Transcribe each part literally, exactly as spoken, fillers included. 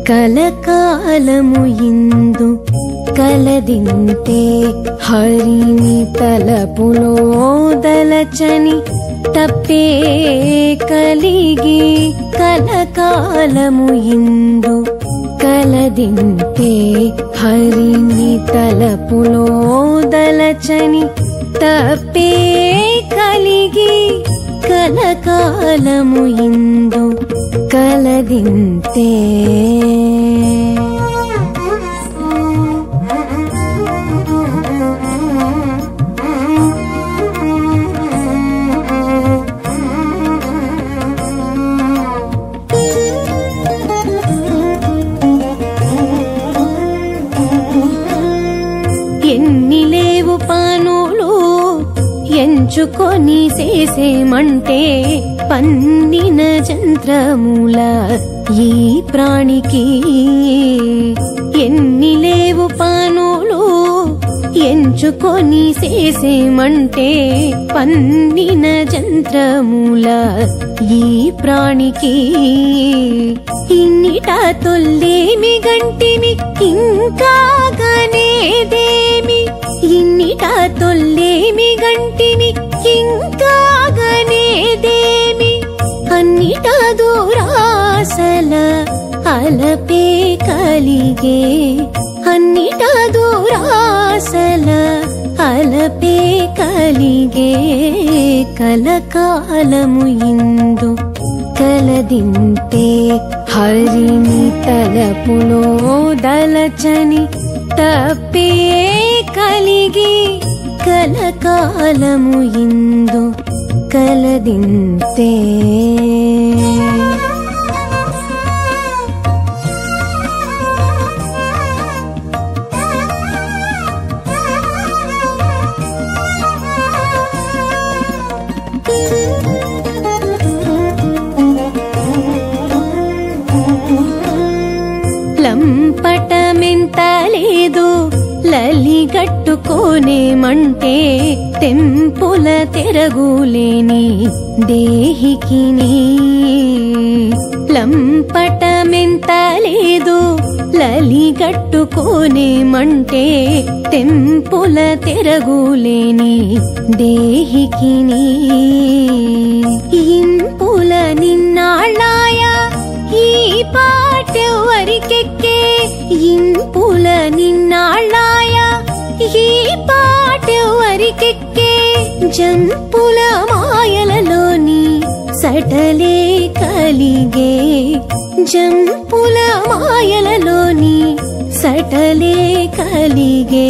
కలకాలము ఇందు కలదింతే హరిని తలపులో దలచని తప్పే కలిగి కలకాలము ఇందు కలదింతే హరిని తలపులో దలచని తప్పే కలిగి కలకాలము ఇందు కలదింతే ఎన్ని లేవు పనులు ఎంచుకొని చేసేమంటే పన్నిన జంత్రముల ఈ ప్రాణికి ఎన్ని లేవు పనులు ఎంచుకొని చేసేమంటే పన్నిన జంత్రముల ఈ ప్రాణికి ఇన్నిట తొల్లేమి గంటిమి ఇంకా గనేదేమి ఇన్నిట తొల్లేమి గంటిమి ఇంకా గనేదేమి అన్నిట దూరాసల అలపే కలిగే అన్నిట దూరాసల అలపే కలిగే కలకాలము ఇందు కలదింతే హరిని తలపులో దలచని తప్పే కలిగి కలకాలము ఇందు కలదింతే లంపటమెంత లేదు లలిగట్టుకోనేమంటే తెంపుల తెరగులేని దేహికిని లంపటమెంత లేదు లలిగట్టుకోనేమంటే తెంపుల తెరగులేని దేహికిని ఇంపుల నిన్నాళ్ళాయ ఈ పాటెవరికెక్కే ఇంపుల నిన్నాళ్ళాయ ఈ పాటెవరికెక్కే జంపుల మాయలలోని సటలే కలిగే జంపుల మాయలలోని సటలే కలిగే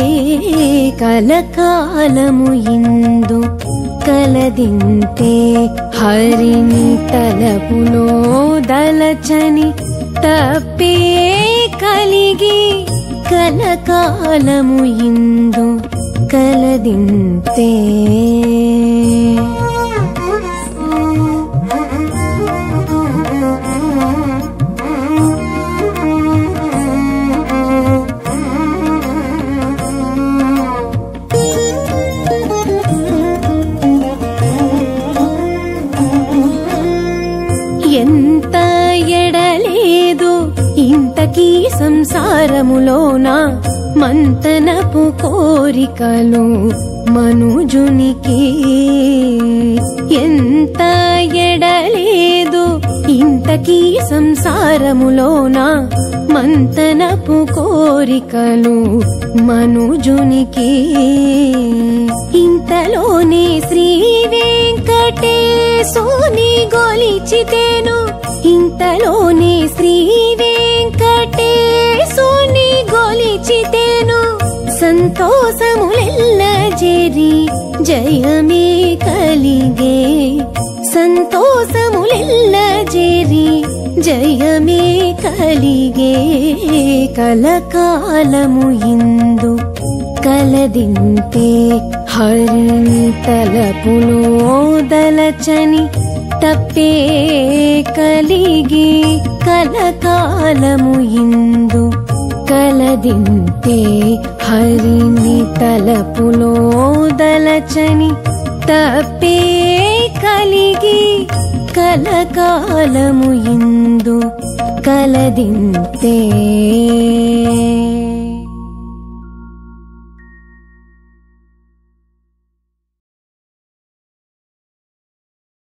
కలకాలము ఇందు కలదింతే హరిని తలపులో దలచని తప్పే కలిగి కలకాలము ఇందు కలదింతే ఎంత ఎడలేదు ఇంతకీ సంసారములోన మంతనపు కోరికలు మనుజునికి ఎంత ఎడలేదు ఇంతకీ సంసారములోన మంతనపు కోరికలు మనుజునికి ఇంతలోనే శ్రీ వెంకటేశుని గొలిచితేను ఇంతలోనే శ్రీ వెంకటేశుని గొలిచితేను సంతోషములెల్ల జేరి జయమే కలిగే సంతోషములెల్ల జేరి జయమే కలిగే కలకాలము ఇందు కలదింతే హరిని తలపులో దలచని తప్పే కలిగి కలకాలము ఇందు కలదింతే హరిని తలపులో దలచని తప్పే కలిగి కలకాలము ఇందు कलदिंते